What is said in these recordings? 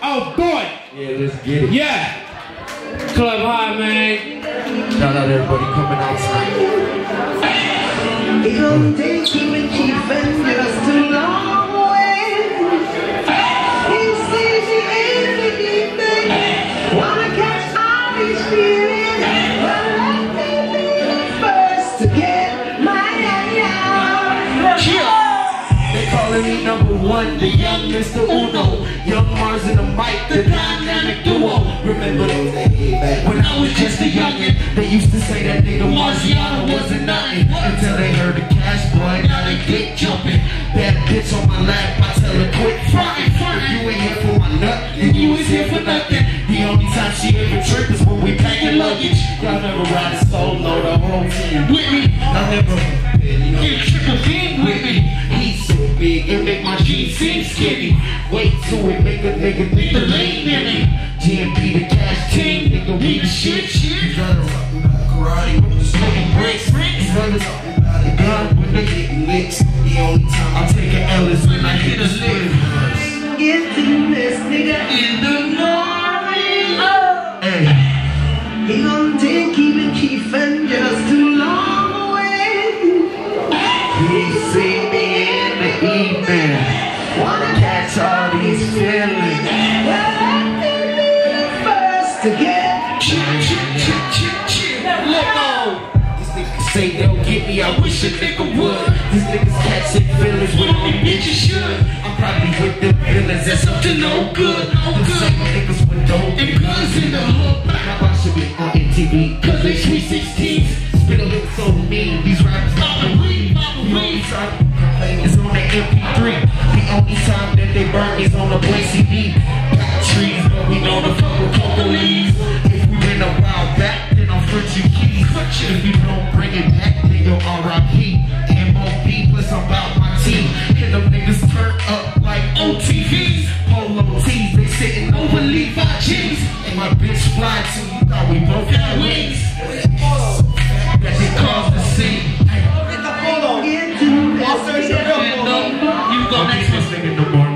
Oh boy! Yeah, let's get it. Yeah! Club High, man. Shout out everybody coming out tonight. It don't take keeping cheap and just too long away. He sees me in the evening, wanna catch all these feelings, but let me be the first to get my eye out. They calling me #1, the young Mr. Uno. Young Mars and the mic, the dynamic duo. Remember those days when I was just a youngin'? They used to say that nigga Marciano wasn't nothing until they heard the cash boy. Now they dick jumping. Bad bitch on my lap, I tell her quit frontin'. If you ain't here for my nut, then you was here for nothing. The only time she ever tripped is when we packing luggage. Y'all never ride a solo, the whole team with me. I never get triple beam with me. He's so big, it make my jeans seem skinny. Wait till it make a nigga think the lane in me. GMP the cash team, nigga we the shit. You gotta rock about karate with the smoking bricks. These brothers talking about a gun when they getting licks. The only time I take an L is when I hit a lick. Get to this nigga in the morning. Hey. He gon' take keeping Keith and just too long away. He see me in the evening, wanna catch all these feelings. Well, let me be the first to get. Let go. These niggas say they'll get me, I wish a nigga would. These niggas catching feelings when only bitches should. I'm probably with them feelings, that's up to no good. Them same niggas with dope and guns in the hood. My boss should be on MTV, cause they sweet 16s. Spit a little so mean, these rappers not the read. The only time is on the MP3. The only time that they burn is on the blank CD. Pop trees, but we know the fuck with cocoa leaves. If we been a while back, then I'll front you keys. If you don't bring it back, then you'll RIP. MOB plus I'm about my team. And them niggas turn up like OTVs. Polo T's, they sitting over Levi jeans. And my bitch fly to you, thought we both had wings. That they caused the scene. Get to this nigga. You go next one. Nigga no more.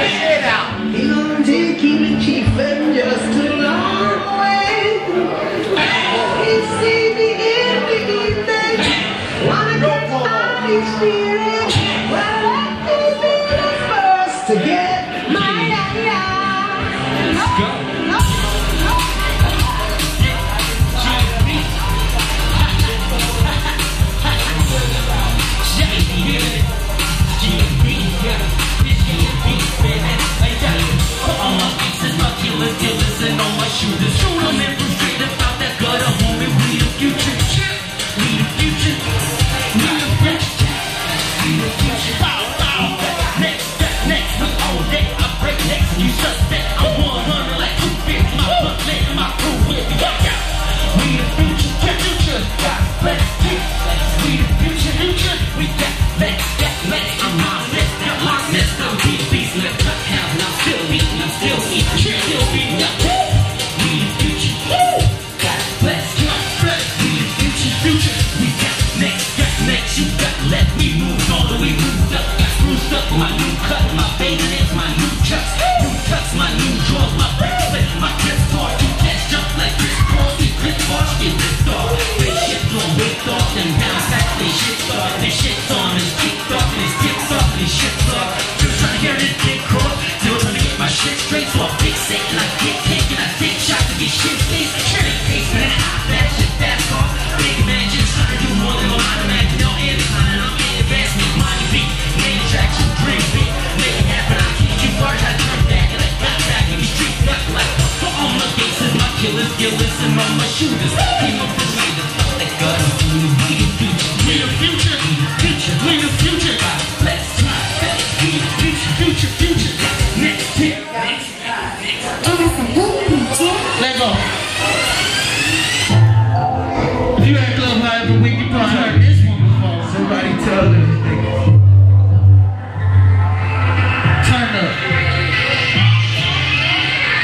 He gon' take keeping Keith and just too long away. He see me in the evening, wanna catch all these feelings. Well, let me be the first to get my eye out. Let's go.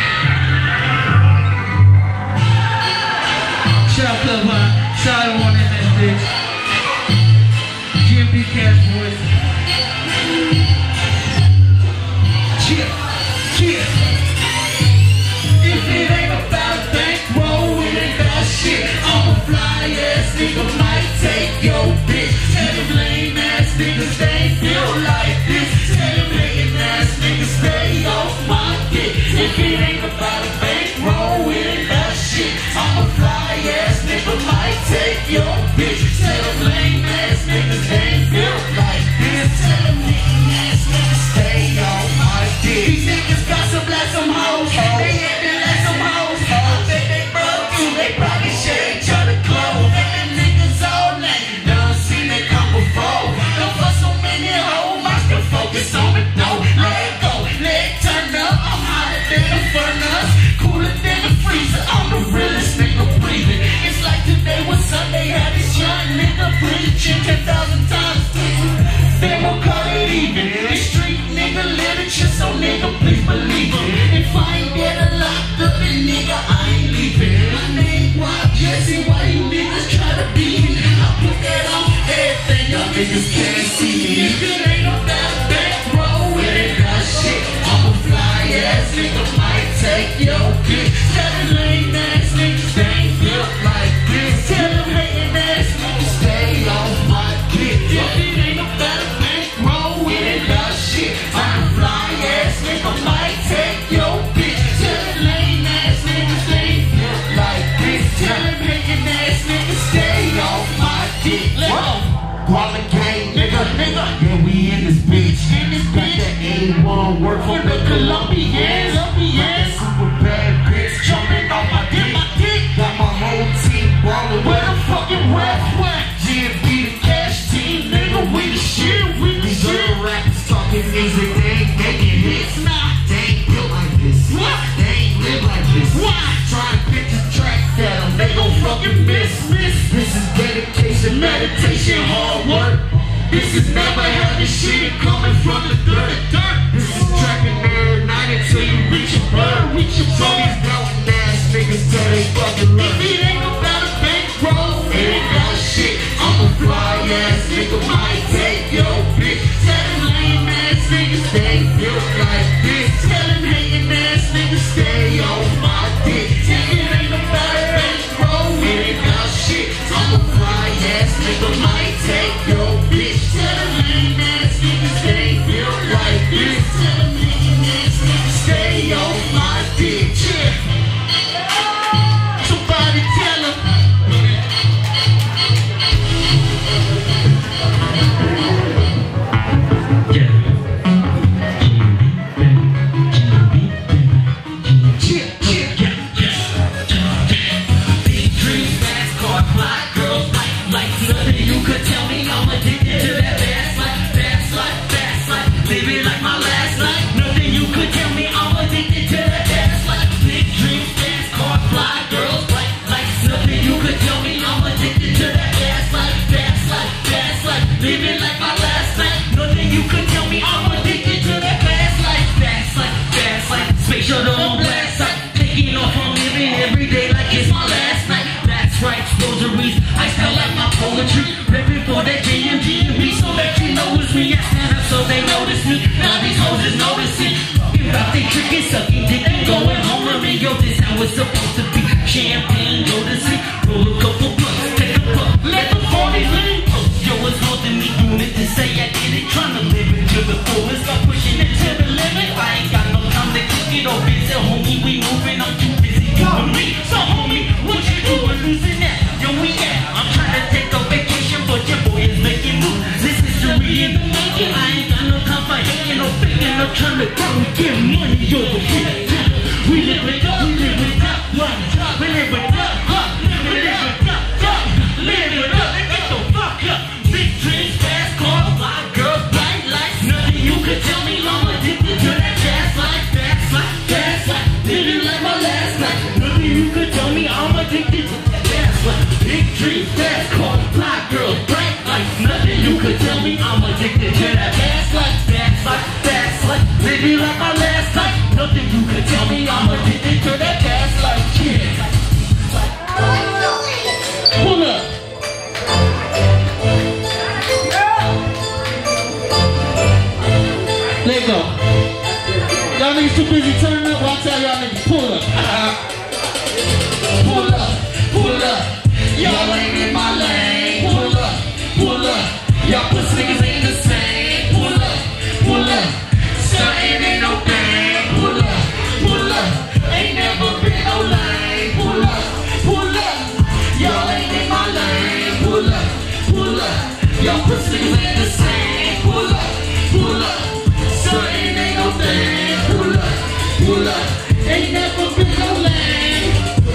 Shout out, Club High. Shout out, Colombians. Super bad bitch jumping on my dick. Got my whole team ballin'. Where the fucking West? GMB the cash team, nigga, we the shit. These other rappers talking music, they ain't making hits. They ain't built like this. They ain't live like this. Try to pitch a track that they gon' fucking miss. This is dedication, meditation, hard work. This is never having shit coming from the dirt. This is trapping every night until you reach your bird. So these doubting ass niggas tell they fucking learn. If it ain't about a bankroll, it ain't about shit. I'm a fly ass nigga, might take your bitch. Tell them lame ass niggas they built like this. Tell them hating ass niggas stay on my dick. If it ain't about a bankroll, it ain't about shit. I'm a fly ass nigga, might take your bitch. Tell them lame ass niggas they built like this. Tell them hating ass niggas stay on my dick. Somebody tell them. Living like my last night. Nothing you could tell me. I'm addicted to that fast life. Fast life. Space shuttle on blast light. Taking off, I'm living every day like it's my last night. That's right, rosaries. I spell like my poetry. Repping for that JMG and B so that you know it's me. I stand up so they notice me. Now these hoes is noticing. About they tricking, sucking dick and going home with me. Yo, this how it's supposed to be. Champagne, go to sleep. Roll a couple blunts, take a puff. Let the party leave. Yo, it's more than me doing it to say I did it. Trying to live it to the fullest. I'm pushing it to the limit. I ain't got no time to kick it or busy. Homie, we moving. I'm too busy doing me. So homie, what you doing losing that? Yo, we at. I'm trying to take a vacation, but your boy is making moves. This history in the making. I ain't got no time for hating or faking. I'm trying to go and get money over here. We live it up. We live it up. We live it up. We live it up. Live it up. Get the fuck up. Big dreams, fast cars, fly girls, bright lights. Nothing you could tell me. I'm addicted to that fast life. Living like my last night. Nothing you could tell me. I'm addicted to that fast life. Big dreams, fast cars, fly girls, bright lights. Nothing you could tell me. I'm addicted to that fast life. Living like my last night. Nothing you could tell me. I'm addicted to that fast life. Yeah. Pull up. Let go. Y'all niggas too busy turning up. I'll tell y'all niggas pull up. Pull up. Y'all ain't in my lane. Pull up. Y'all pussy niggas ain't the same. Pull up. Something ain't no thing. Pull up. Ain't never been no lane. Pull up. Y'all ain't in my lane. Pull up. Y'all pussy niggas ain't the same. Pull up. Something ain't no thing. Pull up. Ain't never been no lane.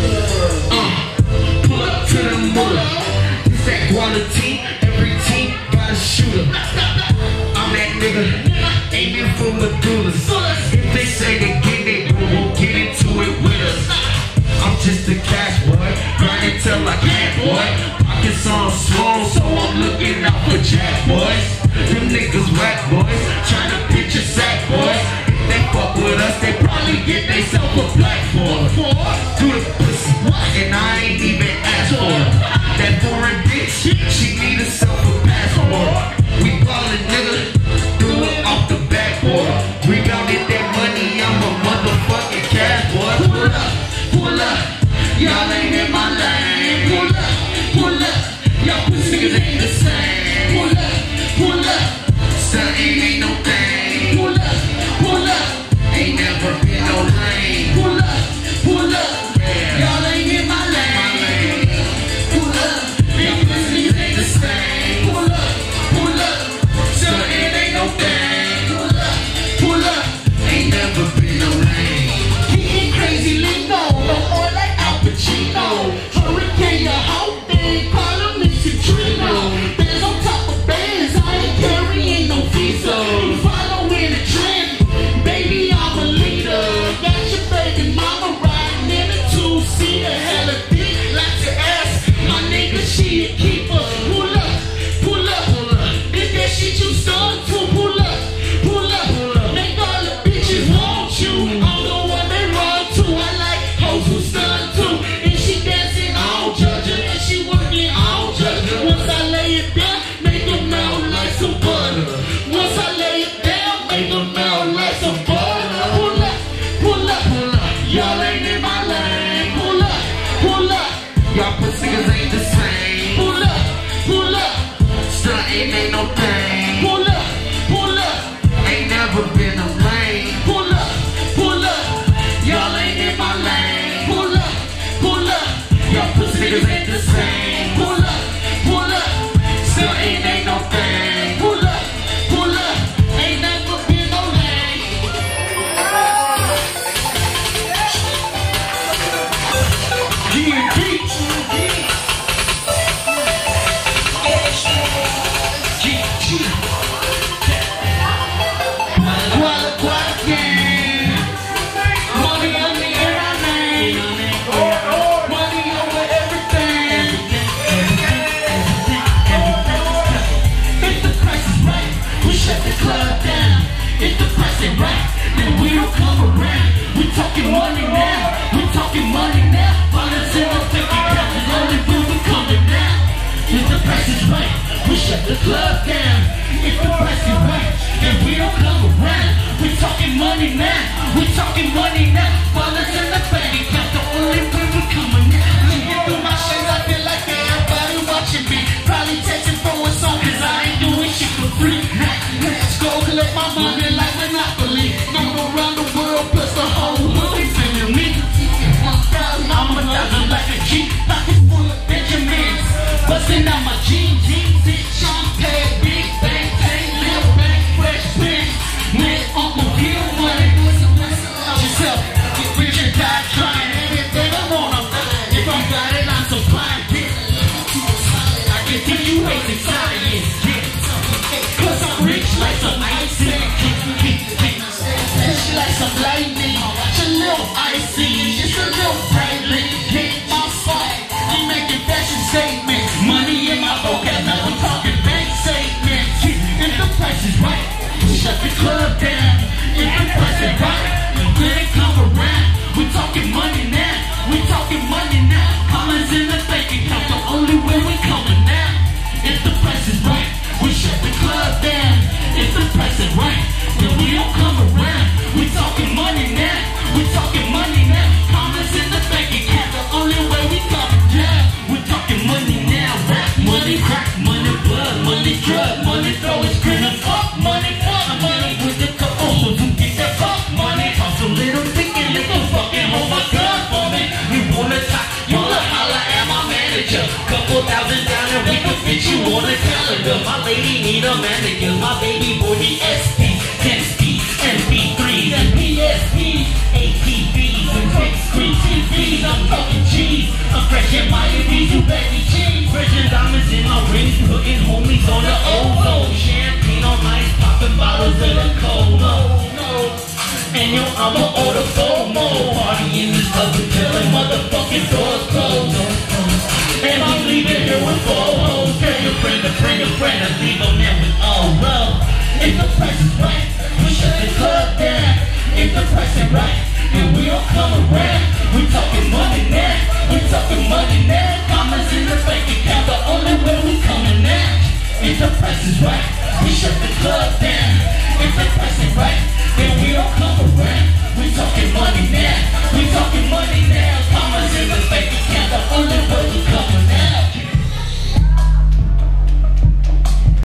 Pull up to the moolah. This that quality. Every team got a shooter. I'm that nigga. Aiming for Medullahs. If they say they get it, we won't get into it with us. I'm just a cash boy, grinding till I can't, boy. Pockets on slow, so I'm looking out for jack boys. Them niggas whack boys, trying to pitch a sack boys. If they fuck with us, they probably get theyself a black boy. Do the pussy, and I ain't even asked for her. That foreign bitch, she need herself a passport. We ballin', nigga, do it off the backboard. Rebounded that money, I'm a motherfucking cash boy. Pull up, y'all ain't in my lane. Pull up, y'all pussy niggas ain't the same. Pull up, something ain't no thing. Pull up, ain't never been no lane. Pull up, y'all ain't in my lane. Pull up, y'all pussy niggas ain't the same. Pull up, something ain't no thing. Pull up, ain't never been price ain't right, then we don't come around. We talking money now, we talking money now. Violence in the fake account is only when we coming down. If the price is right, we shut the club down. If the price is right, then we don't come around. We talking money now, we talking money now. Violence in the bank account, the only way we coming down. Looking through my shades, I feel like everybody watching me. Probably texting for a song, cause I ain't doing shit for free. Let's go collect my money like Monopoly. Number around the world, plus the whole world is feeling me. I'm a thousand like a G, pockets full of Benjamins. Busting out my jeans, champagne, big bang, tank, lil bang, fresh pins. Man, Uncle Gil money. Yourself, get rich and die trying everything I want. If I got it, I'm supplying it. I can teach you basic science, cause I'm rich like some ice. Fresh like some lightning. It's a little icy, it's a little brightly. Hit my spot, I'm making fashion statements. Money in my vocabulary, I'm talking bank statements. If the price is right, shut the club down. If the price is right, we ain't come around. We talking money now, we talking money now. Comments in the bank account, the only way we coming now. If the price is right, we shut the club down. If the price is right, then we don't come around. We talking money now, we talking money now. Comments in the bank account, the only way we coming down. We talking money now, rap money, crack money, blood money, drug money, throw it, screen and fuck money, with the couple who get that fuck money. Toss a little dick and little fucking hold my gun for me. You wanna talk, you wanna holler at my manager. Couple thousand down and we can fit you on the calendar. My lady need a manager, my baby boy need SP, 10 MP3, and PSP, ATVs, and big screen TVs. I'm talking cheese, I'm fresh in Miami, you baby cheese. Precious diamonds in my rings, putting homies on the ozone. Champagne on ice, popping bottles of the Colo. And yo, I'ma order FOMO. Party in this club until the motherfucking doors close. And I'm leaving here with 4 hoes. Tell your friend to bring a friend and leave them there with all love. If the price is right, we shut the club down. If the price is right,